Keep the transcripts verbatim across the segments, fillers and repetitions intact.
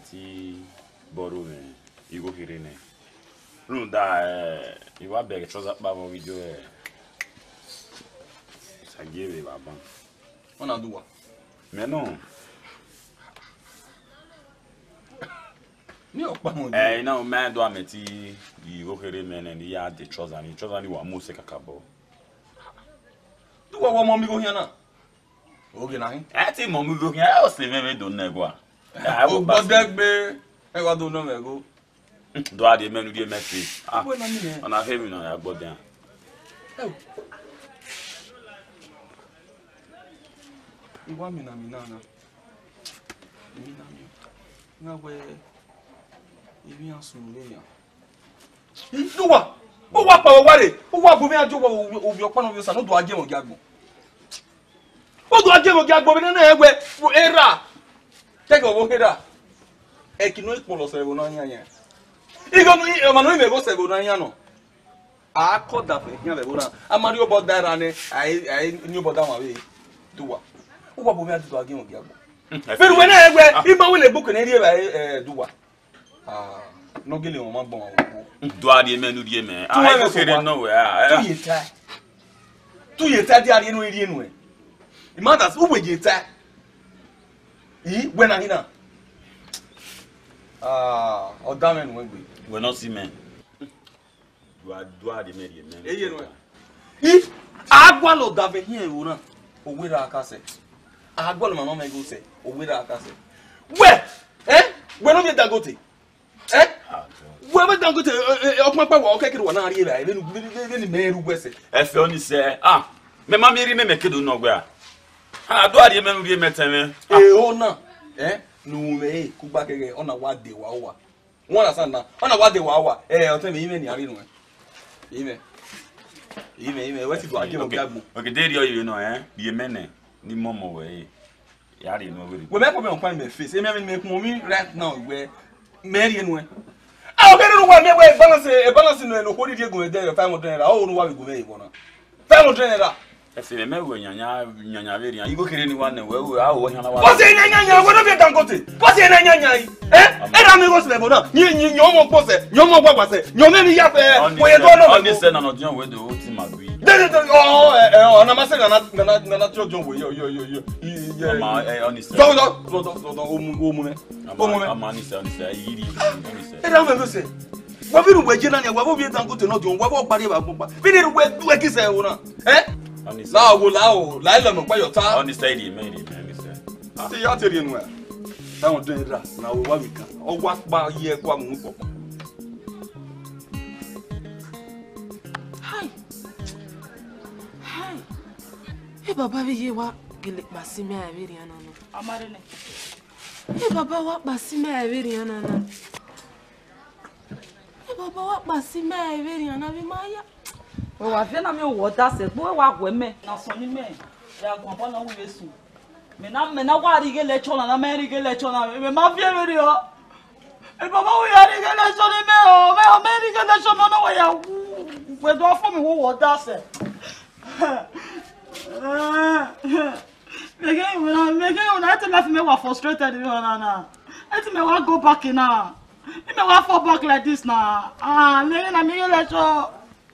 meti boru me igo hirene. Runda eh iwa beg trouser pa mo video eh. Sagere baba. Ona duwa. Mais non. Ni okpa mo. Eh na o man do ameti igo hirene ne ni ya de trouser ni trouser ni wa mo se kakabo. Duwa wo mo mi go hian na. Oge na hin. Eh ti mo mi go hian o se me me do na gwa. O gbodegbe e wa do no me go. Do ade menu die meti. Ah. Wo na mi ne. Ona fe mi na ya gbodan. Eh. Iwa mi na mi na na. Mi na mi. Na we ibi asun le yan. Duwa. O wa pa o wa re. O wa bo mi ajo wo obi opa no bi sa no do aje mo gi agbon. O do aje mo gi agbon bi na egbe era. Take over here. Ekino ikpolo sebo na anya anya. Igo no e ma no me go sebo na anya no. A ko da fe nya sebo na. Amari obo dara ni ai ai ni obo da ma we. Duwa. O wa bo mi adu agi mo gi agbo. Feru we na egbe, ibo we le book na ri e duwa. Ah, no gele mo ma gbon wo. Do ade menu die me. Ah, igo here no we ah. Tu yeta. Tu yeta di ari enu eri enu e. Imadas u we yeta. Yi when na hina. Ah, odamen we gbe. We not see men. Do a do a de me die men. Eye no. Yi agwa lo da be hin ewo na. O we ra aka se. Agwa lo mama me go se. O we ra aka se. We, eh? We no me Dangote. Eh? We me Dangote okun pa wa o kekere wa na ari e ba. Be nu be ni me ru gwese. E fe oni se ah. Me ma me ri me me kedo no gbe a. Ah, do a de menu die meteme. Eh ona. Eh? Nu me ku gba keke ona wa de wa wa. Won na san na. Ona wa de wa wa. Eh, o te me ime ni ari nu e. Ime. Ime ime we ti do age mo gagbo. Okay, dey there you know eh. Be mene ni momo we. Ya re no we. We me problem on me face. E me me ku mi right now we meri enu e. Ah, o kere nu wa me we balance e balance no e no hodi die go e dey five hundred naira. O nu wa we go me e bona. five hundred naira. E se me we nyanya nyanya we ri an. Igo kere ni wa na we we a wo hana wa. What's in nyanya? We no be Dangote. What's in nyanya yi? Eh? E ra mi go se bona. Ni ni nyo mo pose, nyo mo gbagba se. Nyo me mi ya fe. We do no. On this say na no John we do ti magui. Oh, eh, na mase na na na na tro John we yo yo yo yo. Ma eh on this. So so so so so o mu o mu ne. O mu ne. Amani say on this yiri. On this. E ra me go se. Wa bi ru we je na ni wa bo bi Dangote no John wa bo pare ba gbo pa. Bi ni ru we du e ki se wo na. Eh? On this. La wo la o, la ile no pa yo ta. On this side me me me say. Ti ya teri enu e. Ta won dun ra na wo wa wi kan. O wa pa ye kwa mu popo. Hey baba we ye wa gele basime averi ana no. Amare ne. Hey baba wa basime averi ana no. Hey baba wa basime averi ana bi maya. We wa fe na me wo da se gbo wa gwe me. Na so ni me. Ya gbo pa na wo yesu. Me na me na wa ri gele chona na me ri gele chona me ma fi averi o. E baba wo ya ri gele chona me o. Me o me ri gele chona na wa ya. We do fo me wo wo da se. Again, when I'm making on that, left me was frustrated. I think I want to go back in now. I may want to fall back like this now. Ah, making a million let's go.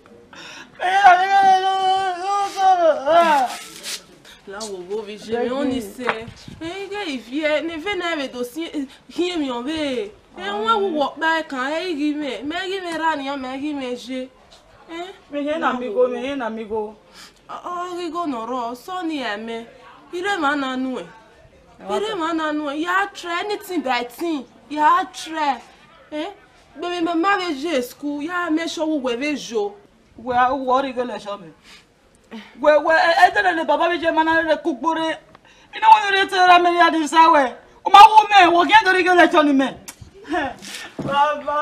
Là où vous vivez, on y sait. Eh, il vient, ne venez avec dossier, qui est mieux. Et on va walk back quand il give me, mais give me rani, mais give me je. Eh, mais un amigo, mais un amigo. Oh, Rigo Noro, Sonny, me. You don't want know. You don't want know. You are try anything by thing. You are try. Eh? Baby, my marriage school. You are make sure we will show. Where what are you going to show me? Where, where, I tell the Baba German cook bore. You know when you tell me at this hour. Oh, my woman, what can the regular on me? Baba!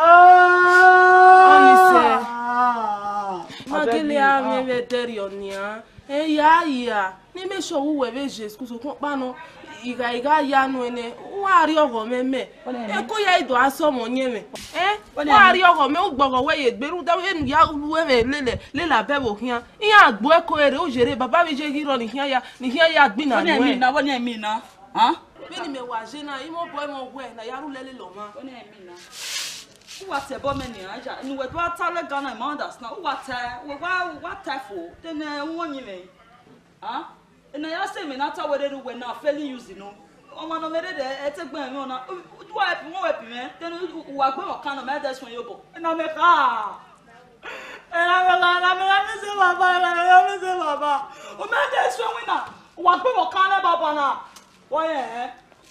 Magele a me veteri onia. Eh ya ya. Ni me show we we Jesus so kon pa no. Iga iga ya no ene. Wa ri ogo me me. E ko ya ido aso mo nye me. Eh? Wa ri ogo me o gbogo we ye gberu da we nu ya we me lele le la be bo hian. Iyan agbo e ko ere o jere baba mi je hiro ni hian ya ni hian ya gbin na no e. Woni mi na woni mi na. Ha? Beni me wa jena, imo boy mo we na yaru lele loma. Oni emi na. Who wa te bo me ni aja. Ni we do atale Ghana ma understand. Who wa te, we wa wa te fo. Then eh won yin me. Ah? Na ya say me na ta we dey we na failing use no. Omo no me dey e te gban mi ona. Do wa help won help me. Then wa gbe o kan no me that's when you go. Na me ka. Ela me la na me la me se baba, na me me se baba. O me that's when we na. Wa gbe o kan le baba na. Wo ye.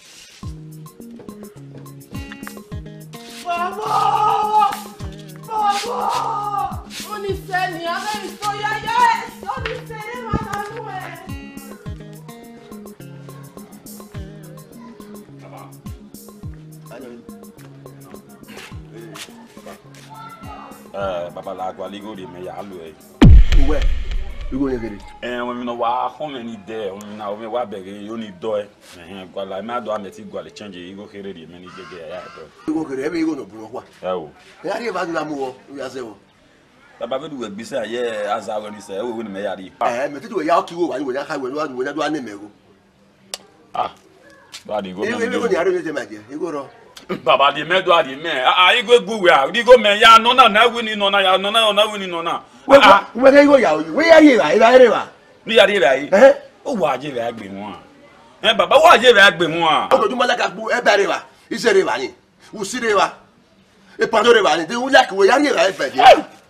Baba! Baba! Oni se ni ave mi so ya yes. Oni se ni ma na nu e. Baba. Eh, baba la gwa ligo de me ya lu e. Uwe. Ligo ne gere. Eh, we no wa home ni de, we na we wa bege yo ni do e. Eh, gwa la ma do ameti gwa le change igo kere de me ni gege ya do. Ligo kere e be ligo no buro kwa. Eh o. E ari ba na mu wo, ya se wo. Baba be du we gbise aye azawo ni se, we we ni me ya ri. Eh, me tutu ya ki wo wa ni wo ya ka we no we na do ane mego. Ah. Ba di go E me. e go ni ari te ma je. E go ro. Baba di me do adi me. Ah, igo gbuwe a, igo me ya no na na wi ni no na ya no na na wi ni no na. We we ke go ya o. We ya ye ba, e ba ere ba. Ni ya ri ba yi. Eh? O wa je be agbe mu a. Eh baba wa je be agbe mu a. O do ma la ka bu e ba ere ba. Ise re ba ni. U si re ba. E pa do re ba ni. De u la ki we ya ye ba e fe je.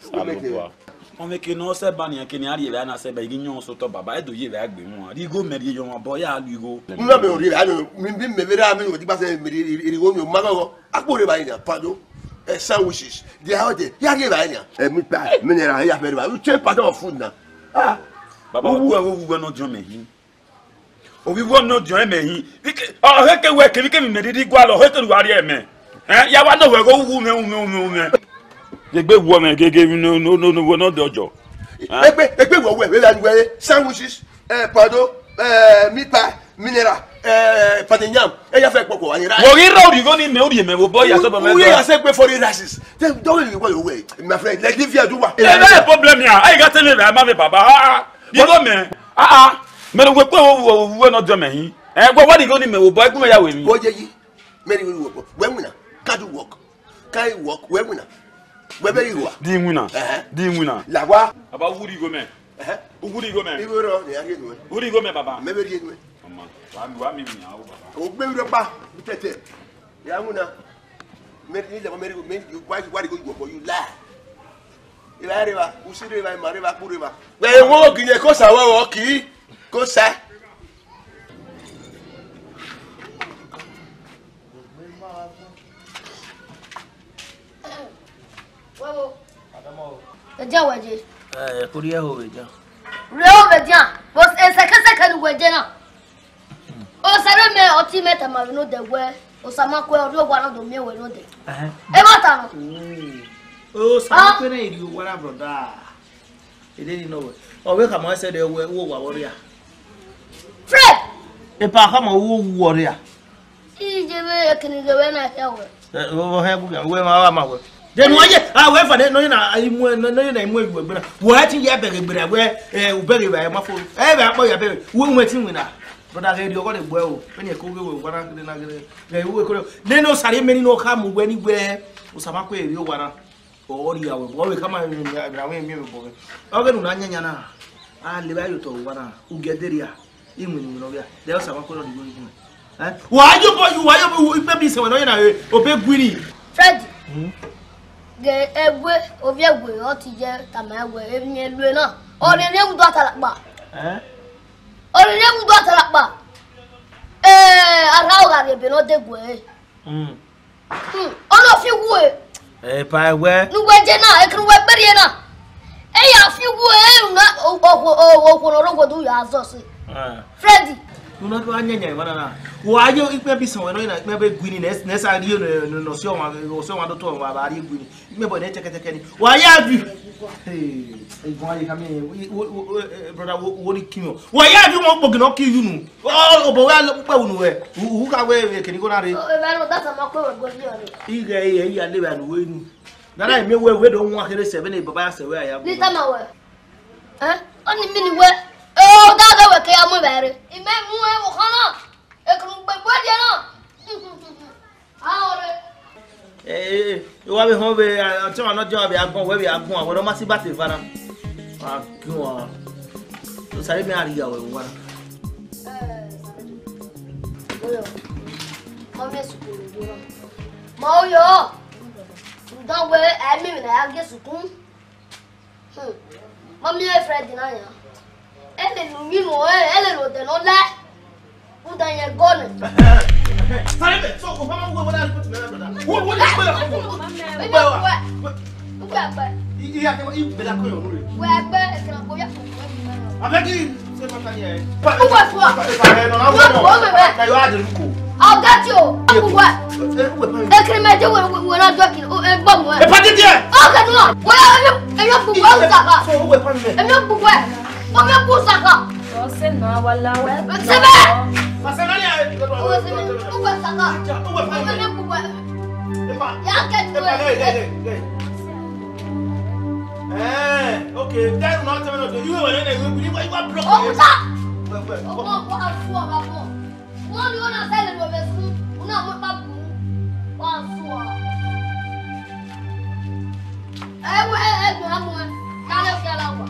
On me ke no se ba ni ke ni ari be na se ba igi nyon so to baba e do ye be agbe mu a. Ri go me ri yo mo bo ya lu go. Nna me o ri ba ni mi bi me be ra mi o ti ba se mi ri go mi o ma go. Apo re ba ni pa do. Eh, sandwiches. They are there. Ya ye ba ni. Eh, mi pa, mineral ya fe re ba. You change pattern of food now. Ah. Baba wo wo wo no jon me hin. O wi wo no jon me hin. O he ke we ke ke mi me di gwa lo he ke lu ari e me. Eh ya wa no we go wu me wu me wu me. Ye gbe wo me gege no no no no no dojo. Egbe egbe wo we we la we sandwiches, eh pado, eh meat pie, mineral, eh patinyam. E ya fe poko ani ra. Wo ri ro ri go ni me o ri me wo bo ya so ba me. We ya say pe for the races. Then don't really go away. My friend, like if you do what? E na problem ya. I got tell me ma me baba. Ah, di go me. Ah ah. Me no we pe wo wo no jon me hin. Eh gbo what di go ni me wo bo e ku me ya we mi. Go je yi. Me ni wo wo. When we na, can do work. Can you work when we na? We be you. Di nwina. Di nwina. La wa. Baba wuri go me. Eh? Wuri go me. Iwo ro ni ari nu. Wuri go me baba. Me be ri nu. Mama, wa mi wa mi mi ya o baba. O gbe ro pa tete. Ya mu na. Me ni le mo me me you why why go you for you lie. Ila re ba, u si re ba, ma re ba, ku re ba. We wo ki ye ko sa wo wo ki. Ko sa. Eja waje. Eh, kuriya ho eja. Leo beja. Bos esaka saka ni waje na. O sare me oti meta ma no de we. O sama ko o do gwa na do me we no de. Eh. E mata no. O sama ko na iri o wara broda. E dey ni no we. O we ka mo se de we wo wa warrior. Fred. E pa ka mo wo warrior. Ije me ekini ge we na ya we. Eh, wo he bu we ma wa ma we. Then why ah we for no na imu no no na imu egbe gbera wo ati ye bere gbera we eh u bere ba ma fo eh ba po ya bere wo nwe ti wina brother ge di o ko de gbe o pe ni ko ge we wara gele na gele ge wo ko ne no sare meni no ka mu we ni gbe o sama ko eri o wara o ri ya we bo we kama na we mi bo o ge nu na nya nya na ah le ba yo to wara u ge deria imu ni no bia de o sama ko no di go ni eh wa yo bo wa yo bo pe bi se we no na o be gwiri Fred. Ge egwe obi egwe o ti je tama egwe emi elu na o le ne gudo atalakpa eh o le ne gudo atalakpa eh ara o ga be no de gwe mm hmm o no fi gwe eh pa we nu we je na e kru we berie na e ya fi gwe na o o o ko no rogo du ya zo si eh Freddy Una ko anya nya mana na wa yo ipe bi so no na me be gwini na na sa ri no no so wa so wa do to wa ba ri gwini me bo ne teke teke ni wa ya bi eh e gwa yi kame brother wo ri kimo wa ya bi mo gbogin o ki yunu o bo wa lo pa unu we hu ka we ke ni ko na re o e ba no data ma ko we go ni o i ge e ya le ba no we nu na na me we we do nwa kere seven e baba ya se we ya ni tama we eh oni mini we o da da we ke ya mo bere ime mu e wo kana E kru gbe bo dia no. Ah ore. Eh, you have a home until I'm not job. I'm going where we are going. We're not massive battle, Vanna. Ah, go on. So, sorry, me are here. One. Eh, Oyo. Mami sukun ni yo. Mo yo. Don't we I me na age sukun. Hmm. Mami e Fred na ya. Ele nu mi no e, ele no de no le. U dan ye gone. Sorry, me. So, come on, what are you putting me? What what is going What? What? Iya, kamu ibu bela kau yang nuri. Webe, kenapa ya? Abagi, saya makan ya. Buat buat. Buat buat webe. Kayu ada luku. I'll get you. Aku buat. Eh, kerana dia wana wana dua kilo. Eh, bom webe. Eh, pati dia. Oh, kedua. Wala, em em buat usaka. So, webe pati dia. Em buat. Bom em usaka. Oh, sena wala webe. Sebe. Pasal ni ada. Oh, sebe. Buat usaka. Em buat. Ya, kedua. Eh, okay. That's not the one. You were in a you you were broke. Oh, tak. Oh, oh, asu apa? Wọ́n ní wọ́n náà sẹ́lẹ̀ lọ bẹ̀ fún un náà mọ́ bá bù ú. Wọ́n á sùn ọ́. Ẹ wọ ẹ ẹ gbọ́n mọ́ ẹ kálẹ̀ fi ara wà.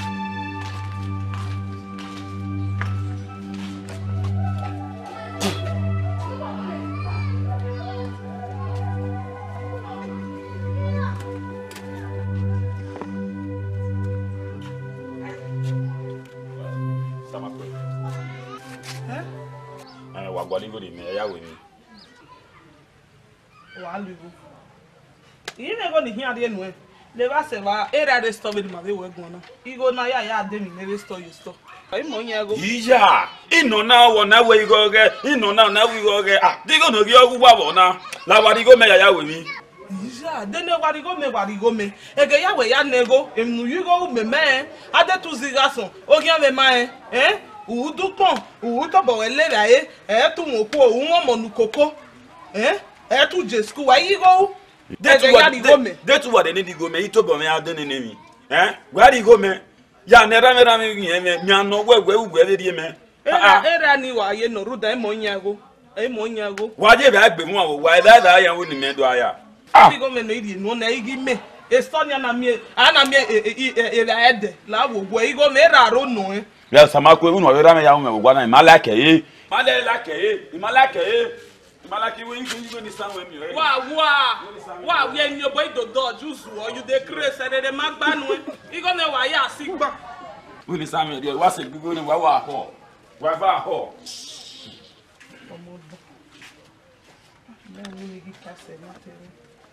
Waligo di me ya we ni waligo ine go ni hian de nu e le ba se ba era de store de ma be we gun na igo na ya ya de mi ne store you store ai mo yen go iya ino na wo na we go ge ino na na we go ge ah digo no gi ogu gba bo na la waligo me ya ya we ni iya de ne waligo me waligo me ege ya we ya nego emu yugo me me ade tu zigason o gian me ma e eh u dupon u to bo ele rae e tu mo po u mo nu koko eh e tu je school wa yi go de tu wa de tu wa de ni go me ito bo me ade ne mi eh gwa di go me ya ne ra me ra me yin me mi ano gwe gwe ugwe le di me ah era ni wa ye no ruda e mo nyago e mo nyago wa je ba gbe mu awo wa da da ya wo ni me do aya ah bi go me no iri no na igi me estonia na mi ana mi e e ede la wo gwe igo me ra ro no e ya samako unu wa ra me ya wo me gwa na malake e malake e malake e malake we ngi ni sanwe mi re wa wa wa we ni obo idodo juzu o you dey craze e de magbanu e igo me wa ya sigba we ni sanwe de wa se gugu ni wa wa ho wa ba ho omodo na ni gi kase na tere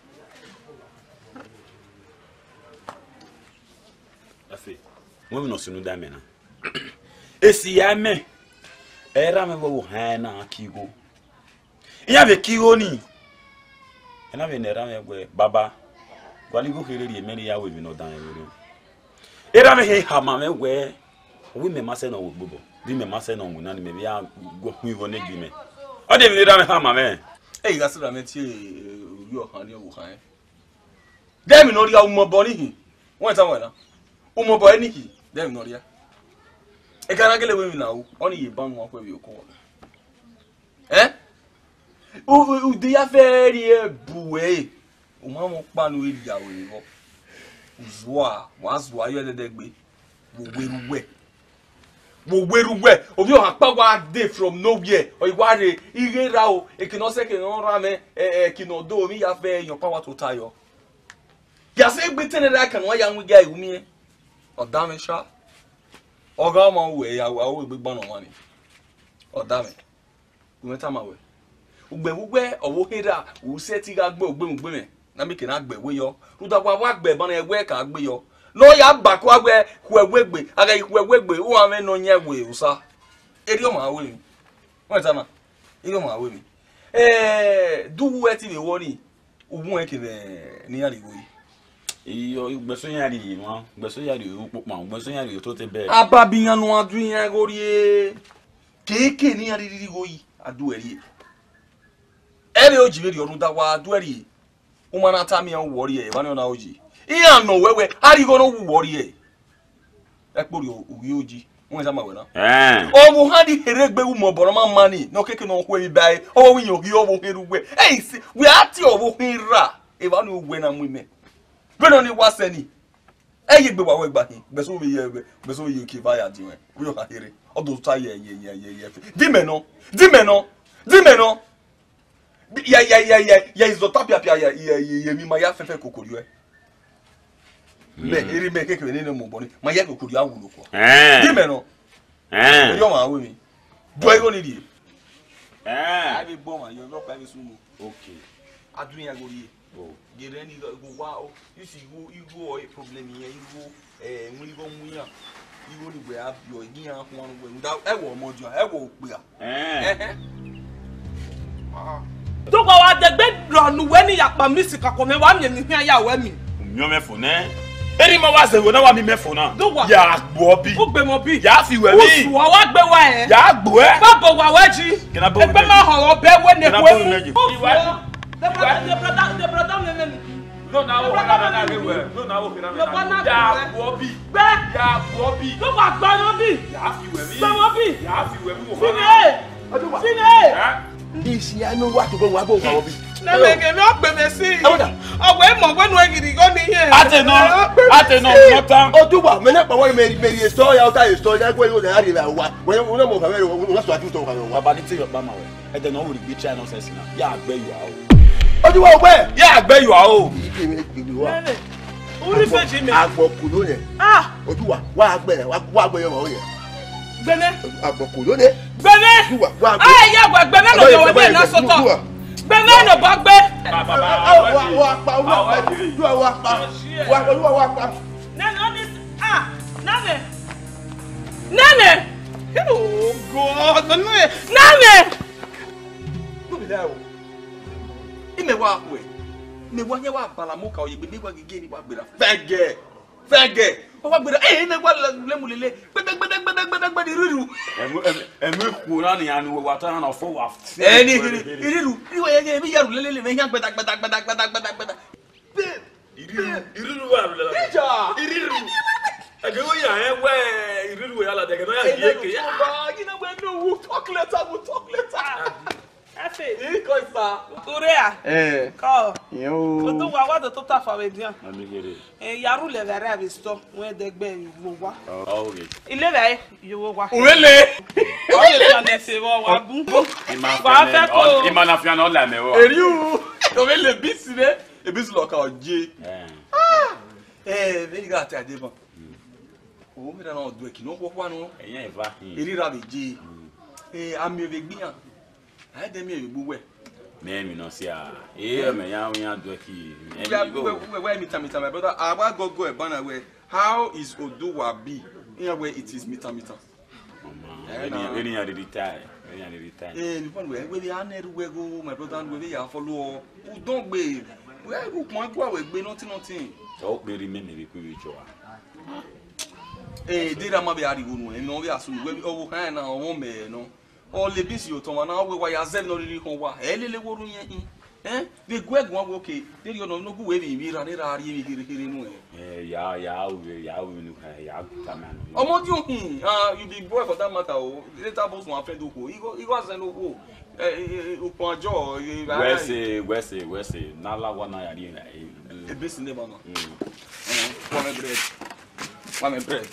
afi mo mi no sunu da me na esi ya me era me wo ha na kigo iya be kigo ni ena be nera me gwe baba gwali go kere ri emeri ya we mi no dan ewere era me he ha ma me gwe we me ma se no wo gbobo bi me ma se no wo na ni me bi ya go hu iwo ne gbi me o de mi era me ha ma me Eh, ga sira me ti yo han ni wo han. Dem no ri a mo bo ni hi. Won ta won na. O mo bo ni hi. Dem no ri a. E kana gele we mi na o. Oni ye ban won ko bi ko. Eh? O o de ya fe ri e buwe. O ma mo pa no eri ya we wo. Uzwa, wa zwa yo de de gbe. Wo weruwe. Wo weruwe obi o han pa wa dey from nowhere o iwa re ire ra o e kino se ke ran ra me e kino do mi ya fe yan pa wa to tayo ya se gbe tene ra kan wa ya nwi ga iwu mi o da me sha o ga ma we ya wa o gbe gbon wa ni o da me ku meta ma we ugbe ugbe owo hera u se ti ga gbe ogbe mugbe me na mi ke na gbe we yo ru da wa wa gbe ban egbe ka gbe yo no ya baku agbe huwegbe aga huwegbe o ame no nyewe usa eri o ma we mi won ta na eri o ma we mi eh du we ti be wori ogun e ke be ni ari we iyo gbeso yan ri won gbeso yan ri o popo gbeso yan ri to te be ababiyan nu adu yan gori e keke ni ari ri go yi adu eri eri o jibe ri orun da wa adu eri o ma na ta mi an wori e ba ni ona oji iya no wewe arigo no wuwori e e pori owi oji Wọ́n ṣàmà wẹ̀ náà. Eh. Ọmọ ha di heregbe umo boroma mani. No keke no kwe bai. Owo wi yogi owo herugbe. Hey, we ati owo hira. E ba no gwe na mu me. Gbe no ni waseni. Eye gbe wa we gba hin. Gbe so we ye gbe so we ki ba ya di wen. We yo ka here. Odo ta ye ye ye ye ye. Di me no. Di me no. Di me no. Ya ya ya ya ya izotapia pia ya ye mi ma ya fefe kokori e. Me eri me keke ni mo boni. Ma ya kokori awulo ko. Eh. Di me no. Eh. Yo ma we mi. Do ego ni di. Eh. I be born man, you not private sumo. Okay. Adun ya go ye. Oh. Get any go wow. You see you you go a problem here, you go eh when you go mu ya. You go ni we have your yin an ho an we. That e wo mo jo, e wo pe a. Eh. Ah. tó kọ wa dẹgbẹ lọnu wẹ ni yàpá mi sì kakọ mi wà mí ní hìá yà wẹ mi. Mio me fo ne. Eri ma wa se wo na wa mi me fo na. Ya gbo bi. ó gbé mọ bí. Ya fi we mi. ó sùn wá gbé wa ẹ. Ya gbo e. má bọ̀ wá wẹ́jì. ẹgbẹ́ máa hàn ọ́ bẹ́ẹ̀ wẹ́ ní ẹ̀kọ́ ẹ̀mú. ó fún ọ. the brother mi mi. No na wo na na we we. No na wo na na. Ya gbo bi. bẹ́ẹ̀. Ya gbo bi. tó wà gbọ́ wọn bí. Ya fi we mi. gbọ́ wọn bí. Ya fi we mi wo. sínú ẹ̀. sínú ẹ̀. Eh. Isi anu wa to bo wa bo wa bi. Nẹ́mẹ̀gẹ̀ mi ó gbé mi sí. Ọ̀gbẹ́ ìmọ̀ gbẹ́nu ẹ̀gìrì gan ni yẹn. Ate no. Ate no no tan. O tu wa me na pa wa me me so ya o ta so ya gwe o na ri ba wa. We no mo ka we o so atu to ka wa. Baba ni ti yo pa ma we. E de no wo ri gbe try nonsense na. Ya agbe you a o. O tu wa o gbe. Ya agbe you a o. Ike me gbe wa. Nẹ́mẹ̀. Orí fèjì mi. Agboku lo ne. Ah! O tu wa wa agbe wa wa agbe yo mo ye. Gbẹ́nẹ́. Agboku lo ne. Gbẹ́nẹ́. Tu wa wa agbe. Ah, ìyá àgbà gbẹ́nẹ́ ló yọ wọlé náà sọ́tọ̀. Gbẹ́nẹ́ ló bá gbé. Baba Wa wa pa wa pa. Tu wa wa pa. Wa wa wa pa. Nẹ́nẹ̀ ó ní ah! Nẹ́nẹ̀. Nẹ́nẹ̀. Oh God! Nẹ́nẹ̀. Nẹ́nẹ̀. No be lie o. Ime wa we. Me wa nye wa bala mo ka o ye gbe gbe gege ni wa gbera. Fege. Fege. O wa gbera eh me wa le mu lele. Gbede gbede gbede gbede gbede riru. Emu emu ku na ni anu wa ta na fo wa. Eh ni riru. Ri wa ye mi yaru lele me yan gbeda gbeda gbeda gbeda gbeda gbeda. Iriru iriru wa la. Ija. Iriru. Age wo ya e we iriru ya la de ke na ya ye ke ya. You know we no we talk later, we talk later. Efe. Eh ko isa. Urea. Eh. Ko. Yo. O tó wá wá tó ta fa we bien. Ami gere. Eh yaru le vere abi sto. Wọ́n degbe ìwọ wá. Oh okay. Ilé rẹ̀ ìwọ wá. Owele. O le tan e se wo wa bu. Ima Wa fẹ́ kó. Ima na fi na la me wo. Eri o. Owele bisi re. E bisi lo ka oje. Eh. Eh, ve ga ti ade bon. O mi na no do e ki no popo anu. Eyan e va. Eri ra beje. Eh, ami e gbiyan. Ai de mi e gbo we. Me mi no si a. Eh me ya wi an do ki. We are we we meet meet my brother. Aba go go e bana we. How is Oduwa be? In where it is meter meter. Eni eni ya retire. Eni ya retire. Eh, ni fun we we dey aneru we go my brother and we ya follow. Who don gbe. We go pon gwa we gbe nothing nothing. So pe ri me me be ku wi jo wa. Eh, dira ma be ariwo nu e no we asu we owo kan na owo me no. O le bisi yo to wa na we wa ya zev no ri kon wa. E lele woru yen. Eh, we go egun wa okay. Diri yo no no gu we bi mi ra ni ra ri mi kiri kiri nu e. Eh ya ya o ya o nu ka ya ta man. Omo di ohun ah you be boy for that matter o later boss one friend oko igo igo asen oko eh opon ajo We say we say we say na la wa na ya ri na e base ne ba no eh one bread one bread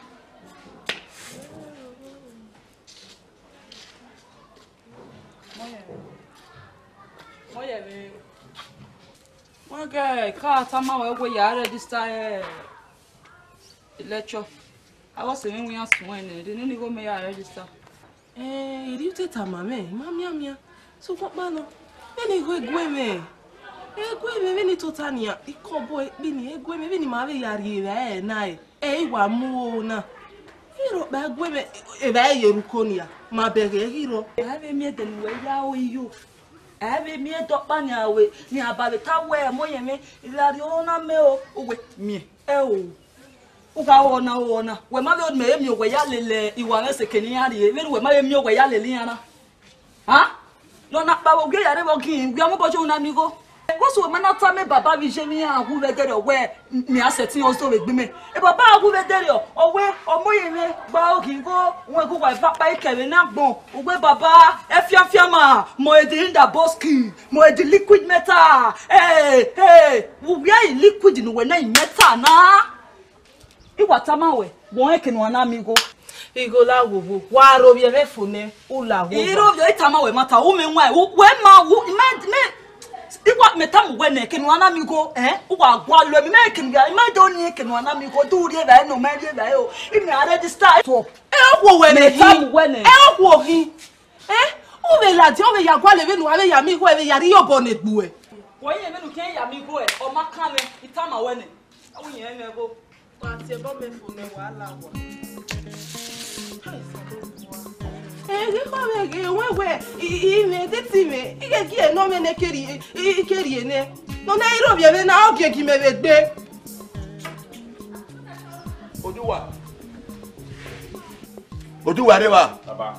Moye be. Okay, ka ta ma we go ya register eh lecture. I was saying we are sworn in. Didn't you go me ya register? Eh, iri te ta mame, mamia mia. So kwa bano. Beni go egwe me. Egwe me beni totania. Ikobo bi ni egwe me beni ma be yari e na e. E wa mu na. Hiro ba egwe me e ba yerukonia. Ma be hiro. Ave mi de we ya o yo. Ave mi to pa ni awe ni ababe ta we moye me ilari ona me o we mi. E o. Uga ona ona we ma be me mi we ya lele iwa re se keni ya ri we we ma be mi we ya lele yana ha lo na pa wo ge ya re wo kin gbe mo bo jo na mi go What's what man tell me baba vi je mi an hu vedere we mi aseti o so we gbe me. E baba hu vedere o we omo ire gba ogingo won ku wa papa ikere na gbon. O gbe baba e fiafia ma mo e di inda boski mo e di liquid metal. Hey hey, we are liquid no we na metal na. Iwata ma we won e kenu ana mi go. Igola wowo wa ro bi e fone ula wo. Iro bi itama we mata wo me nwa we ma wo me me Iwa metam we ne kenu ana mi go eh wa gwa lo mi me kenu ya me do ni kenu ana mi go do ri ba no me ri ba o imi a register to e wo we ne metam we ne e wo hi eh o be la ti o be ya gwa le be nu ale ya mi go e ya ri yobo ne gbu e wo yin me nu ken ya mi go e o ma kan me itama we ne o yin me go wa ti e bo me fone wa la wa eh ge ko me ge we we I me de ti me I ge gi e no me ne keri I keri ene no na iro bi e na o ge gi me be gbe Oduwa. Oduwa re wa. Baba.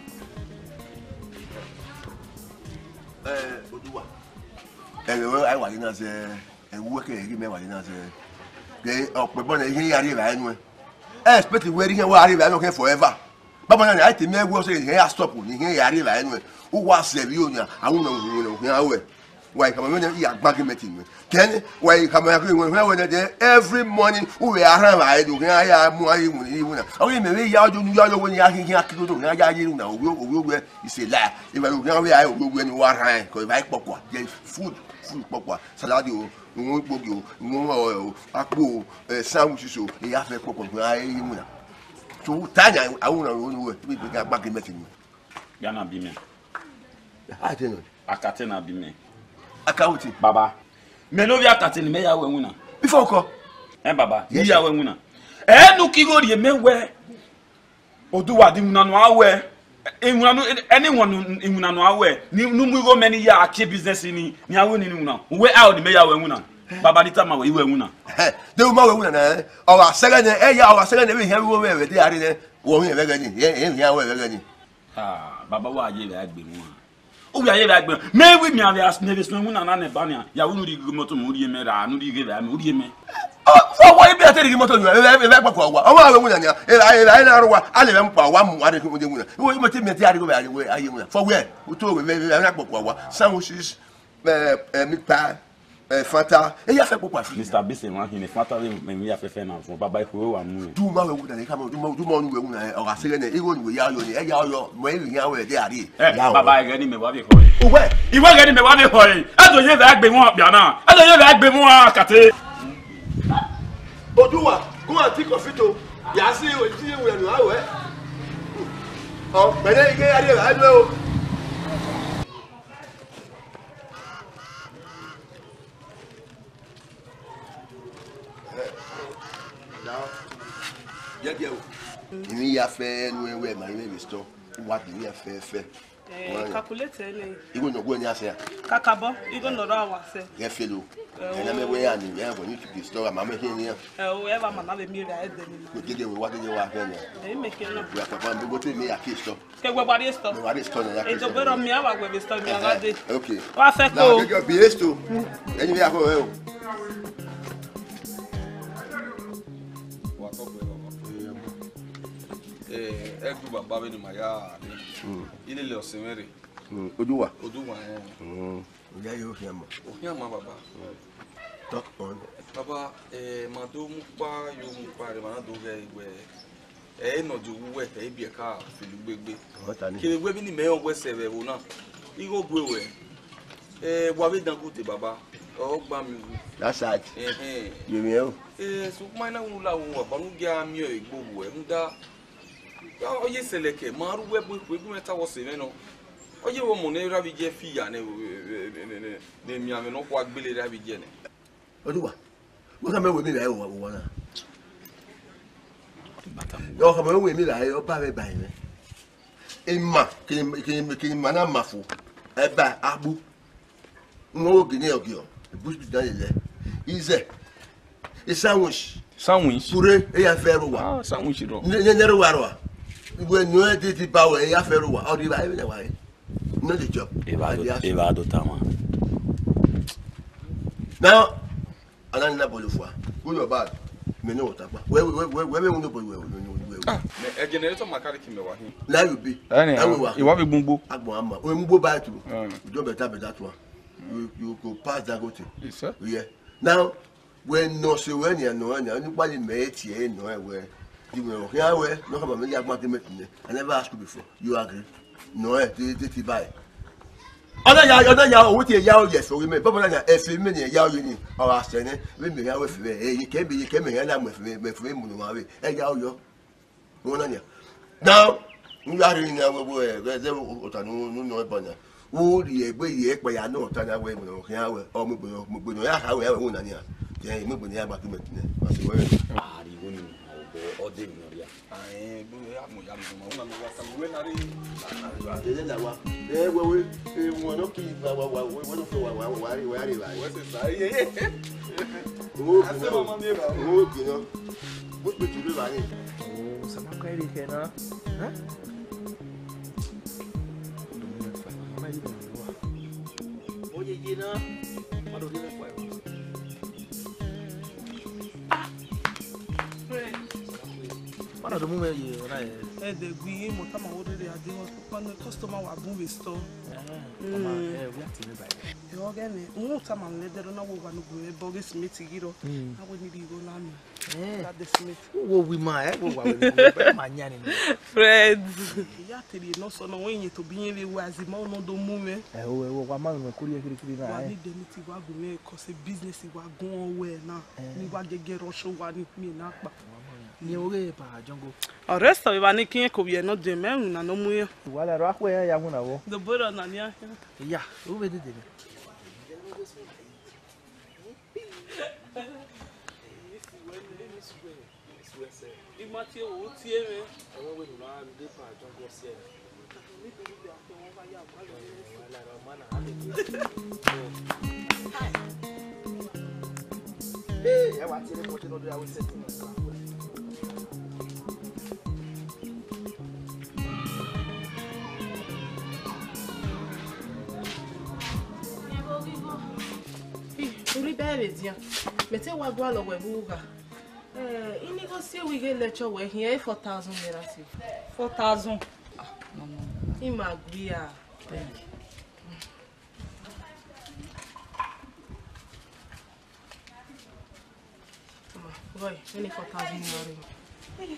Eh, Oduwa. Eh, we ai wa ni na se e wu ke ri me wa ni na se. Ge ope bo na yin yare ba enu e. Eh, expect we ri yen wa are ba no ke forever. Baba na ai te me egwu so yin ya stop ni yin yare ba enu e. Wo wa se bi onya awun na hu na hu ya we. Why come on ya gbagi meeting ken why come on when when there every morning we are around I do ya mu ayi mu ni mu na o me we ya ojo nu ya lo woni ya kin kin akiko do ya ya yiru na owo owo is a lie if I go we ayi owo ni wa ran ko vai popo there food food popo salad o won gbogi o won apo sandwich so e ya fe popo ayi mu na so tanya awun na woni we bi ga gbagi meeting Ya na bi me. I don't know Akate na bi me. Akauti Baba. Me no bi akate ni me ya we nwuna. before ko Eh baba, ni ya we nwuna. Eh nu ki go rie me we. Oduwa di nwuna no awe. E nwuna no anyone nwuna no awe. Ni nu mu go many ya ake business ni ni awe ni nwuna. We out di me ya we nwuna. Baba ni tama we we nwuna. Eh de ma we nwuna na o wa sega ne e ya o wa sega ne bi he we we de ari ne wo he be gani ye ya we be gani. Ah, baba wa ye be agbe mu. O bi aye be agbe. Me we mi ave as ne be so nwuna na ne ba ni ya wo nu ri moto mu ri me ra nu ri ge ba me ri me. Oh, why be ateri moto nu e be gba ko wa o ma we nwuna ni e aye aye na ro wa ale be mpa wa mu ade ko de nwuna wo mo te me te ari go be aye we aye nwuna for where o to we be na gba ko wa sandwiches eh mi pa eh fanta e ya fe popo afi Mister Bise wan hin fata we me ya fefe na fun baba iko wa mu. du ma we nwuna ni ka mo du ma du ma nu we nwuna o ga sege ne iro ni we ya yo ni e ya yo mo e ri ya we de ari Eh baba e ni me wa bi ko. o we Iwe ge ni me wa bi ko yi. E do ye be agbe mu opia na. E do ye be agbe mu akate. Oduwa go and take of it o ya si o ti we nu awe o pele ike ari ra do o ya dia o ni ya fe nu ewe ma ni be store wa bi ya fe fe eh calculate ele igo no go ni ase ya kakabo igo no ro awa se ya fe lo ena me we ya ni ya go ni to be store ma me hin ni ya eh o eva mama be mi ra ede ni ko gege we wa gege wa fe ni eh me ke no we ka pa me go te me ya ke store ke gbe bari sto me wa de store na ya e to gbero mi awa gbe sto mi ala de okay wa fe now ko gege bi esto eni ya ko we o Eh, egu baba be ni maya ni. Ile le osimere. Oduwa Oduwa eh. mm ya yo fi mo O ya ma baba. talk on Baba eh ma do mu pa yo mu pa re ma do ge igbe. Eh no ju we e bi e ka filu gbegbe. o ta ni Kire gbe bi ni me on we se be wo na. Igo gbe we. Eh wa be dan ku te baba. O gba mi wu. that's right Eh eh. you me o Eh so ma na wu la wu baba nu ga mi o igbo wo e nda. Oye seleke maru webu webu meta wo se no. Oye wo mo ne ra bi je fi ya ne ne ne mi ame no kwa gbele ra bi je ne. Oduwa wo ka me we mi la e wo wo na yo ka me we mi la e o ba be ba ni e ma kini kini kini mana mafu e ba agbu no gini ogio e bush bi dan ile ize e sandwich Sandwich. pure e ya fe ro wa Ah, sandwich ro. ne ne ro wa ro we no e ti ti ba we ya fe ro wa o di ba e na wa no the job Eva do Eva do tama. Now, anani na bolo fois. Good or bad? Me no tapa. Where where where where me no bolo where where. A generator mechanic me wa hin. Now you be. Ani. You wa be gbungbo. Agbon ama. We mugbo buy too. You do better be that one. You you go pass that go thing. Yes sir. Yeah. Now, when no so when you know anybody me tie no where. You know, here where no come me agbon te me. I never asked you before. You agree? No, eh, they they buy. Other ya other ya o ti ya o yes o me baba na e fi me ni ya o ni o ase ni we me ya we fi e yi ke bi yi ke me ya na me fi me fi mu no ma we e ya o yo no na ni now you are in our way there o ta no no e banya wo ri e gbe yi e pe ya no ta na we mu no ya we o mu gbo mu gbo no ya ha we we na ni a je mu gbo ni agba ki me ti ne ma se we ah ri wo ni o de mi ori a Eh, gbo ya mo ya mo ma mo wa ka we na ri. de la wa e we we e mo no ki wa wa wa we no fo wa wa wa ri wa ri wa We se sa ye. o Ase mama mi ba. o ki no bo pe tu le ba ni Oh, sama kau ini kena, ha? Oh, je je na, baru dia buat. Mana ada mumai je, orang ni. Eh, de gui mo ta ma wo de ade ho pa no customer wa bu we store. Mama, eh, we have to be back. E o ge ni, mo ta ma le de na wo wa no gui e bo ge smith giro. Na wo ni di go la mi. Eh, That the smith. wo we ma, eh, wo wa we we ma nyani. Friends. Ya te di no so no wen ye to bi yen le wa zi ma no do mu me. Eh, wo wo wa ma no kuri kiri kiri Wa na. ni de mi ti wa go me ko se business wa gun owe na. Ni wa gege rusho wa ni mi na pa. Ni oge pa jongo. Oresta we ba ni kin ko bi e no de me na no mu ye. Wala ro akwe ya huna wo. The boy na ni a. Ya, wo be de de. Imati o ti e me. Àwọn we no na de pa jongo se. Eh, ya wa ti le mo ti no do ya we set ni. Uri bere dia. Mete wa gwa lo we buga. Eh, ini go see we get lecture we here four thousand naira si. four thousand. Ima gbia. Boy, any four thousand naira.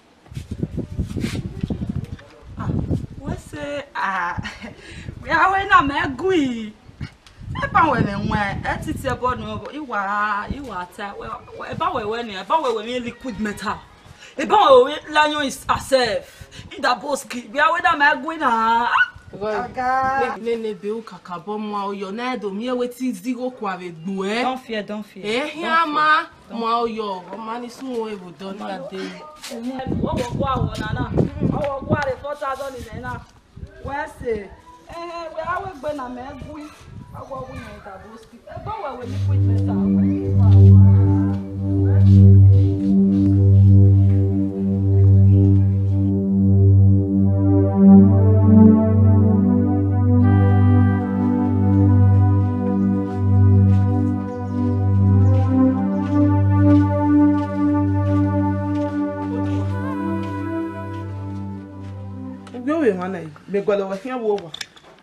Ah, we say ah, we are we na me gui. E ba we ne nwa, e titi e bo no iwa iwa ta. E ba we we ne, e ba we we me liquid metal. E ba we lanyo is herself. In that boski, we are we na me gui na. Aga. Ne ne be u kakabo mo oyo na do mi e weti zero kwa be gbo e. Don't fear, don't fear. Eh, hiama mo oyo, o ma ni sun o e bo don na de. Wo wo gwa wo na na. Wo gwa re four thousand ni na. We say, eh, we are we gbe na me gui. Agwa wo na that boski. E ba we we liquid metal. Me gwala wa hiya wo wa.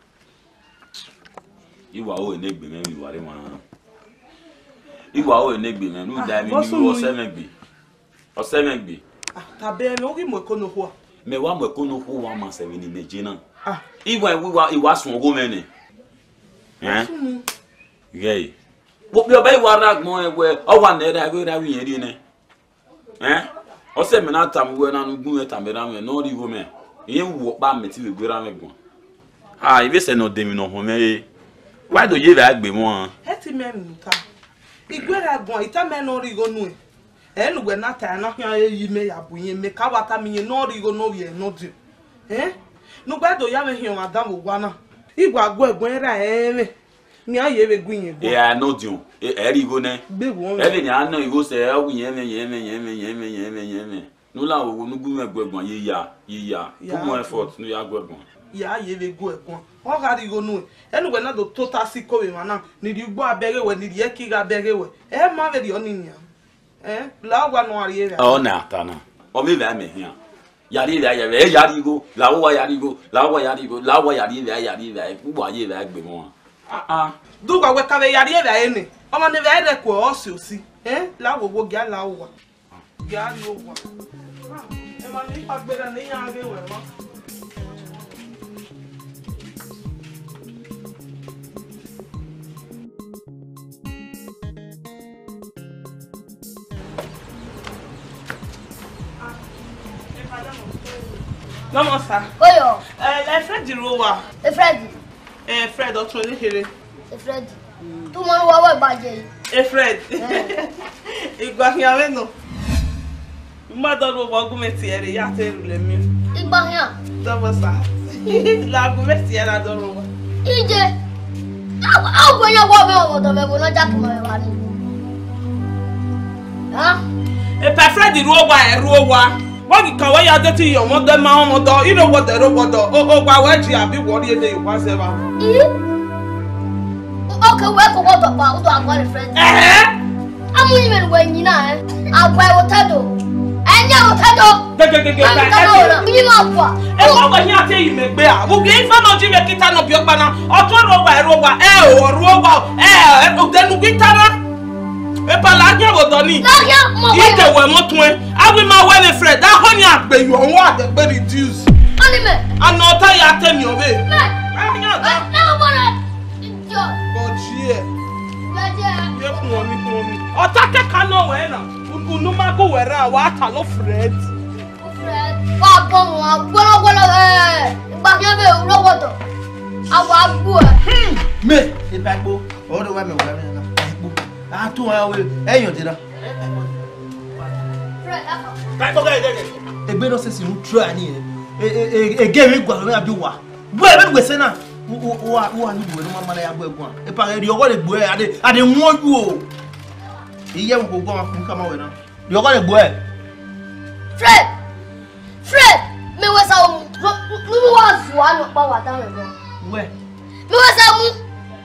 Iwa o enegbe me mi ware ma. Iwa o enegbe me nu da mi ni wo se megbe. O se megbe. Ah, ta be me o ki mo ko no ho. Me wa mo ko no ho wa ma se mi ni meje na. Ah, Iwa iwa iwa sun ogo me ni. Eh? Gay. Bo bi oba iwa ra gbon ewe, o wa na da go da wi yen ri ni. Eh? O se me na tam we na nu gun e tam ra me no ri wo me. Yen wo pa me ti we gbera me gbon. Ah, ibe se no de mi no ho me. Why do you be agbe mo? he ti me nta. Igwera gbon ita me no ri go nu e. E nu gbe na ta na hia yi me ya bu yin me ka wata mi yin no ri go no ye no di. Eh? Nu gbe do ya me hin adam ogwa na. Igwa agbo egbon ra e me. Ni aye be gun yin go. Yeah, no dio. E ri go ne. Gbe wo. E ni ana igo se e wu yen me yen me yen me yen me yen me yen me. Nu la wo nu gun me gbegbon ye ya, ye ya. Put more effort nu ya gbegbon. Ya aye be go egbon. o ga ri go nu enu we na do total si ko we mana ni ri gbo abere we ni ri e ki ga abere we e ma ve ri oni ni eh la wa no ari e o na ta na o me va me hia yari va ya ve yari go la wa yari go la wa yari go la wa yari va yari va ku bo aye va gbe mo ah ah du ga we ka ve yari e va e ni o ma ne ve re ko o si o si eh la wo wo ga la wa ga ni o wa e ma ni pa gbera ni ya ge we mo Comment ça? Oyo. Euh, les Fred du Rowa. E Fred. Eh, Fred, autre les here. E Fred. Tout le monde va voir Eh, Fred. Il va rien avec nous. Madame Rowa, vous mettez elle y a tel le mieux. Il va rien. Ça va ça. La vous mettez elle à Rowa. Il dit. Ah, ah, voyons voir voir dans mes bonnes jack moi va. Hein? Et pas Fred du Rowa et Rowa. Wọ́n kàn wáyé adé tí ìyọ̀ wọ́n dẹ́ máa ń mọ̀dọ̀ ìlú wọ́dẹ̀ ló wọ́dọ̀ ó gba wẹ́ẹ̀jì àbí wọ́ọ́rí èdè ìwá sẹ́wà. Okay, where go what about what I want a friend? Eh? I'm even when you know. I buy what I do. And you what I do. Gẹ́gẹ́gẹ́gẹ́ bá ẹ ní ma fà. Ẹ wọ́n kàn yín àti èyí mẹ́gbẹ́ à. Gbogbo yín fẹ́ náà jí mi kíta náà bí ó gbaná. Ọ̀tún rọ̀wà ẹ̀rọ wa ẹ̀ ò rọ̀wà ẹ̀ òdẹnu kíta náà. Epa láyé òdò ni. Láyé mo wẹ̀. Ìdèwẹ̀ mọ́tún ẹ. Awi ma wẹ́ ni Fred. Dáhọ́ ni àgbèyọ̀ ọ̀hún àdẹ̀gbẹ́ reduce. Ọ́nì mẹ́. Àná ọ̀tá yà á tẹ̀mí ọ̀bẹ. Mẹ́. Ẹ náà bọ̀ rẹ̀. Jọ. Bọ̀jì ẹ̀. Lẹ́jẹ̀. Yẹ kún omi kún omi. Ọ̀tá kẹ́kọ̀ọ́ náà wẹ̀ náà. Unu máa kó wẹ̀rẹ̀ àwọn àtàlọ́ Fred. Fred. Wà á bọ̀ wọn gbọ́lọ́gbọ́lọ́ ẹ̀. Ìgbà kí wọ́n bẹ̀ lọ́wọ́dọ̀. Àwọn àgbo ẹ̀. Me, ìgbà gbó. Ọ̀dọ̀ wa mi wà mí náà. Àgbo. Àtò ẹ̀ ẹ̀yàn dira. Fred, lápá. Báyìí kọ́kọ́ ẹ̀dẹ́gẹ̀. Ẹgbẹ́ náà ṣẹ̀ṣẹ̀ ń tú àní ẹ̀. Ẹgẹ́ mi gbà lórí àbí wà. Bọ́ ẹ̀ bẹ́ẹ̀ gbèsè náà. Wà wà ní ìwé ní wọ́n máa ń ya gbọ́ ẹ̀gbọ́n. Ìpa ẹ̀rí ọgọ́ lè gbọ́ ẹ̀ adé adé wọ́n ju o. Ìyẹ́ wọn kò gbọ́ wọn fún ká máa wẹ̀ náà. Ìyọ́gọ́ lè gbọ́ ẹ̀. Fred! Fred! Mi wẹ́ sá omu. Mímú wá zù wá ní ọ̀pá wà táwọn ẹ̀gbọ́n. Wẹ̀. Mi wẹ́ sá mú.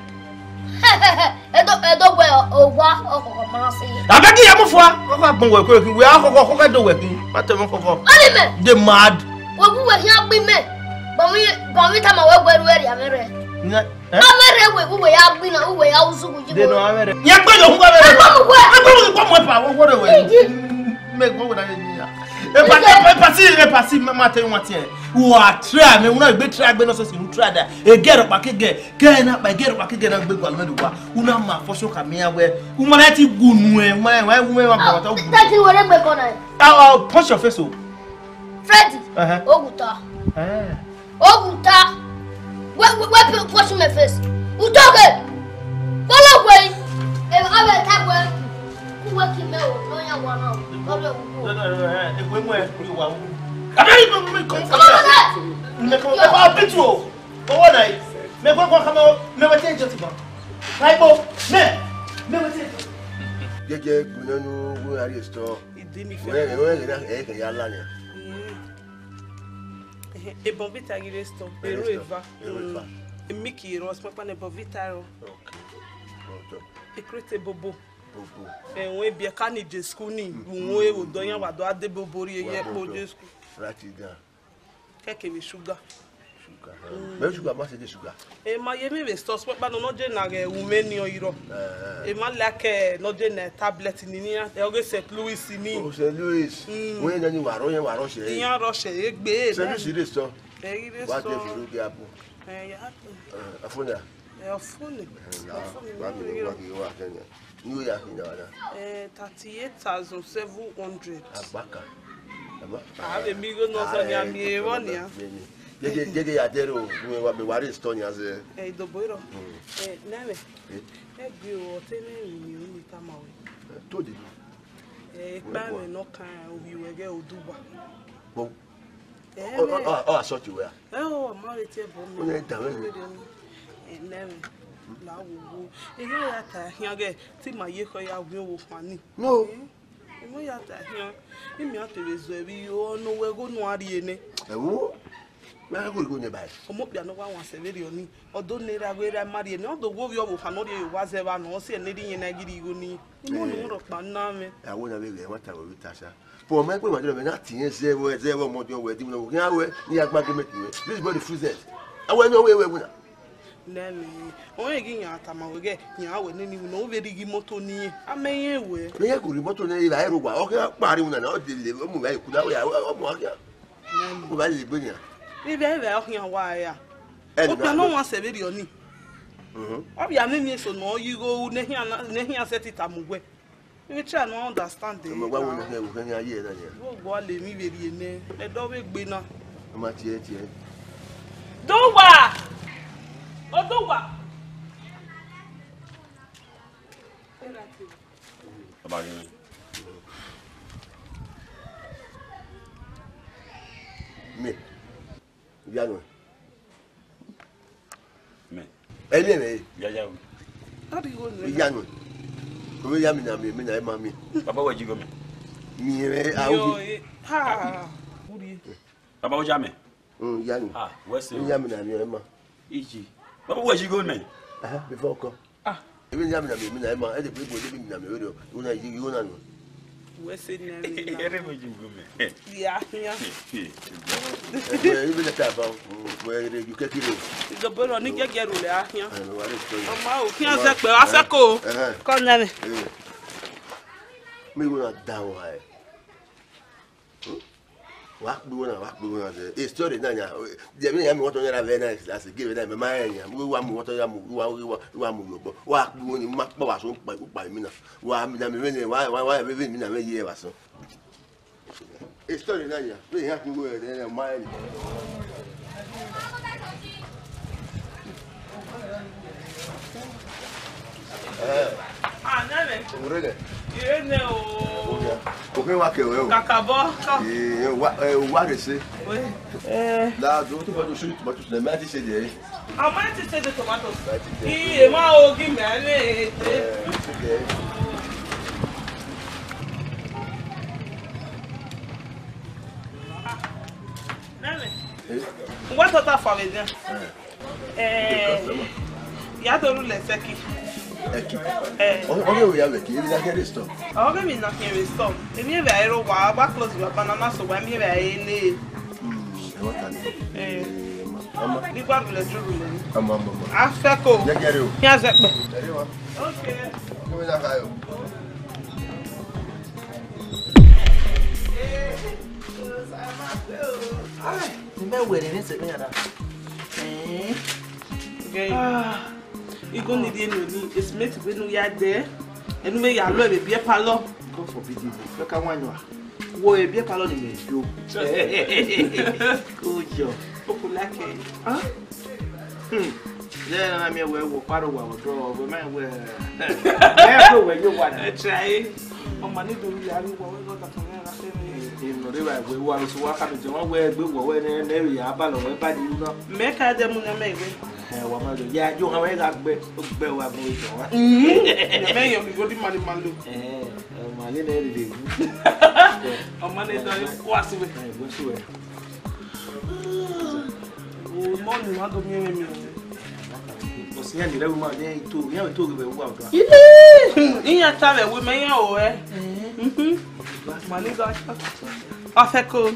Ẹ̀dọ́gbẹ̀ ọ̀gbá ọkọ̀ọ̀kan máa ṣe. Àbẹ́ kí ìyá mú fún wa. Kọ́kọ́ àgbọ̀n wẹ̀ kúrò kí wẹ́ àkọ́kọ́ kọ́kọ́ dò wẹ̀ kí. Má tẹ̀ mọ́ kọ́kọ́. Ọ́nì mẹ́. They mad. Wọ́n bú wẹ̀ yá gbé mẹ́. Bọ̀mí tá ma wẹ́ gbẹ́rú ẹ̀rì àmẹ́rẹ̀. Àmẹ́rẹ̀ wẹ̀ wúwẹ̀ yá gbé náà wúwẹ̀ yá wúsùkú jí. Dènà àmẹ́rẹ̀. Yẹ gbé yòókù bá bẹ̀rẹ̀. Ẹgbẹ́ mi wẹ̀. Ẹgbẹ́ mi kọ́ mọ̀ ẹ̀pà wọ́n wọ́n wẹ̀. Mẹ́gbọ́n wọ̀ náà yẹ yíyá. Epasi epasi ma tell you what here. Who are try me una be try be no so you try that. E get up back again. Get up by get up back again and be gwal me do wa. Una ma for sure ka me we. Uma na ti gunu e. Uma e uma ma ba ta gunu. That you were be kona. Ah, punch your face o. Freddy. Uh-huh. Oguta. Eh. Oguta. We we we push my face. Utoge. Follow way. E ave ta we. Ku we ki me o no ya wa na. No no no, e we mo e ku wa. Abẹ́rẹ́ mi mi kọ́ fún mi. Me kọ́ ẹ bá bẹ́tù o. Owó náà yìí. Me kọ́ kọ́ kọ́ me wọ́n ti ẹ̀ jẹ́ ti bọ̀. Láìpọ̀ me me wọ́n ti ẹ̀ jẹ́. Gẹ́gẹ́ gbónánú wọ́n àrí ìsọ́. Ìdí mi Wọ́n fẹ́. ẹ̀ wọ́n ẹ̀ náà ẹ̀ kẹ̀ yá lánàá. Ebon vita gire sto. Ero eva. Ero eva. Emi ki ro sma pa ne bo vita ro. Okay. Pronto. Ekrete bobo. Bobo. Enwe bi e ka ni je school ni. Won e wo do yan wa do ade bobo ri eye po je school. Write it down. Keke bi sugar. Sugar. Maybe sugar must say sugar. E ma ye mi be sto sma pa no no je na re wu me ni oyiro. E ma like no je na tablet ni ni e o ge Saint Louis ni. Oh, Saint Louis. Wọ́n yẹn ní wàrọ̀ yẹn wàrọ̀ ṣe. Iyan ro se e gbe. Saint Louis rí sọ. E ri Wá sto. tẹ̀ fi lóge abo. E ya. Afúnà. E ofuni. Wá kí ló wá kí wá kẹ́nyà. Ní ó yà kí ní wàdà. Eh thirty-eight thousand seven hundred. Àgbàkà. Ave migo no so ni ami ewo ni a. Gẹ́gẹ́ gẹ́gẹ́ ya dẹ́rẹ́ o, mi wá mi wá rí ìsítọ́ ni a ṣe. Eh idoboiro. Eh name. Eh gbe o te ni ni o ni ta ma we. Tó dé. Eh pa me no kan obi wege oduwa. Bo. Eh Oh oh oh aso ti we. Eh o ma re ti e bo mi. O le da we. Eh name. La wo. Eh ya ta hian ge ti ma ye ko ya wi wo fani. No. Mo ya ta hian. Imi a te rezo e bi o no we go no ari ene. Ewo. Na go go ne bai. Omo bia no wa wan se very oni. Odo ne ra we ra mari ni odo go vi obo fa no de wa ze ba no se ne di yin na gidi go ni. Mo no ro pa na me. Ya wo na we re wata wo tasha. For my people, I not ten zero zero more than we do. We are we are back. This body freezes. I will know where we are. Nemi, onye gi nya atama we ge nya we ni no we di gi moto ni. Amenye we. Me ya go moto na ira ero gwa. O ka pari una na o de le o mu ba ku da we o mo ya. Nemi. O ba le gbonya. Bi be be o hia wa ya. O ta no wan se be ri oni. Mhm. O bia me mi so no you go ne hia ne hia set it amugwe. We try no understand it. Mo gwa wo na he wo kan ya ye na ya. Wo gbo le mi be ri ene. E do we gbe na. O ma tie tie. Do wa. Odo wa. Abagin. Me. Ya no. Me. Eh me me. Ya ya. Adi go ne. Ya no. Ko ya mi na me me na e ma mi. Baba wa jigo me. Mi me a o. Ha. Uri. Baba wa jame. Mm ya no. Ah, we say. Ya mi na mi e ma. Iji. Baba wa jigo me. Ah, before ko. Ah. Even ya mi na me na e ma e de people dey mi na me we do. Una yi you na no. We say ne. Ere mo jigo me. Ya ya. Even the type of where you get it. Igo boro ni gege ro le ahia. I know what is going. Mama o kian se pe wa se ko. Ko na me. Me go na down high. Walk do na walk do na the story na nya. Je me ya me wato nya very nice. That's give them my nya. We wa mu wato ya mu wa wa mu yo. Walk do ni ma pa wa so pa pa mi na. Wa mi na me me wa wa me mi na me ye wa so. Story na nya. We ya ku go na my. Ah, na me. Urele. Ene o. O ke wa ke o. Kakabo. Eh wa wa re se. Eh. La do to ba do shoot ba to na ma ti se je. How much is the tomatoes? Ki e ma o gi me le. Eh. What other family? Eh, ya do le seki. Eki. Eh. O o ya le ki ila ke restore. O ga mi na ke restore. E mi be aero wa ba close wa banana so wa mi be ele. Mm, e wa kan. Eh. Mama. Ni kwa le juru le. Mama mama. Afeko. Ya gere o. Ya zepe. Gere wa. Okay. Ko na ka yo. Ai, me were ni se me ada. Eh. Okay. Ah. Igo ni die no ni estimate we no ya de. Enu me ya lo e be pa lo. God forbid you. Fe ka wanyo a. Wo e be pa lo ni me do. Kujo. Populake. Ah? Hmm. Yeah, na me we wo paro wa wo draw, we man we. Eh, ko we you want. Try. O ma ni do ya ni wo we go ta ton na se me. No dey we wa so wa ka me je won we gbe wo we ne ne ya ba lo we ba di no. Me ka de mu na me gbe. Eh, wa ma lo ya jo ha we ga gbe, o gbe wa bo jo wa. Mhm. Me yo mi go di mali malo. Eh, ma ni ne dey. O ma ni do wa si we. Eh, go si we. O mo ni ma do mi mi. O si ya ni le wo ma ni to, ya to gbe wo wa do. Ile! Iya ta be we me yan o eh. Mhm. Ma ni do acha. Afeko.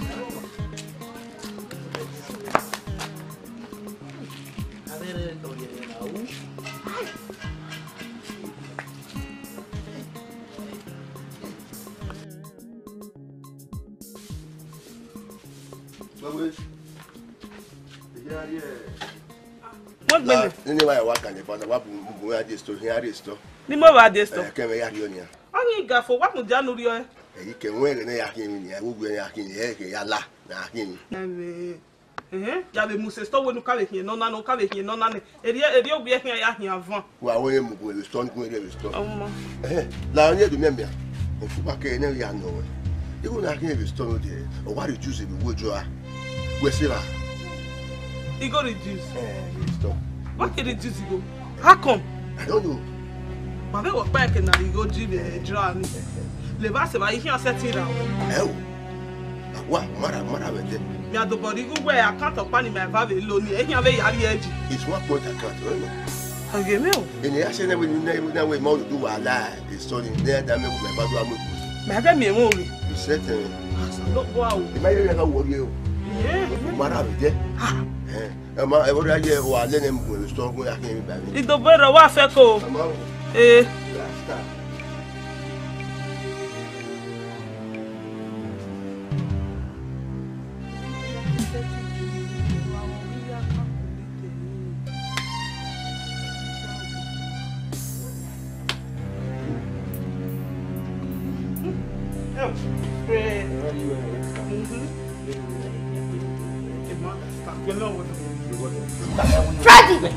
What bele? Ni wa wa kan e pa wa bu bu ya di store ya di store. Ni mo ba de stop. Eh ke me ya ri oni a. Ani ga fo wa mu janu ri o eh. Eh ke won re ya kin ni ya gugu ya kin e ke ya la na kin. Eh. Eh, ya be mu se store we nu ka be kin no na no ka be kin no na ne. Eri eri obi e kin ya hin avan. Wa wo ye mu bu store kun re store. Omo. Eh la oni e do me mbia. O fu pa ke ne ya no we. Igu na kin e store de. O wa reduce bi wojo a. We se ba. E go reduce. Eh, store. What can reduce go? How come? I don't know. Ma be wo pa ke na e go ji be dra ni. Le ba se ba yi hin setting down. Eh o. wa mara mara wete. Mi adobori ugwe account of pani my value loan e hin ave yari eji. It's one point account, right? Age me o. Eni ya se na we na na we ma do wa la the story there that me me ba do amu. Me ga me mo ri. You certain. Lo bo awo. E ma ye ka wo ye o. Yeah. Mara wete. Ah. Eh. E ma e wo ra ye wa le ne mo store go ya kin mi ba mi. Idoboro wa fe ko. Eh. Freddy!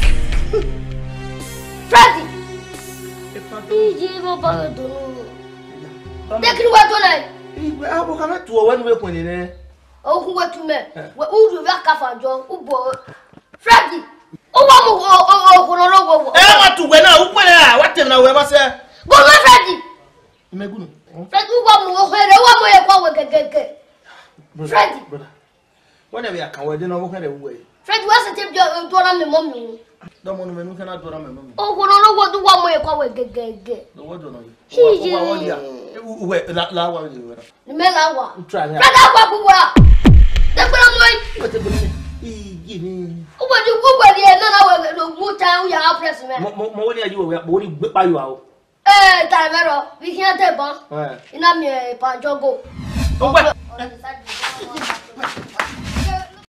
Freddy! Iji mo ba do no. Dekri wa to nai. Iwe abo kama tuo wanu we kwani ne. O ku wa tu me. We u du va ka fa jo u bo. Freddy! O wa mo o o ko no go. Eh wa tu we na u kwani a wa tem na we ba se. Go ma Freddy! Megunu. Freddy u wa mo o here wa mo ye kwa we gegege. Freddy! Wona we aka we de no wo kwani we. Freddy wa se tip jo do na me mommy. Do mo no me nu kana do na me mommy. O ko no go du wa mo ye kwa we gegege. Do wo do no. Hiji. Wa wa dia. We la la wa we. Ni me la wa. Try na. Freddy wa ku wa. De ko na mo. What the Igi ni. O wa ju ku wa die na na we do wu tan ya press me. Mo mo woni aji we mo woni gbe pa yo a o. Eh, ta mero. We can't take bon. Eh. Ina mi pa jogo. O gbe.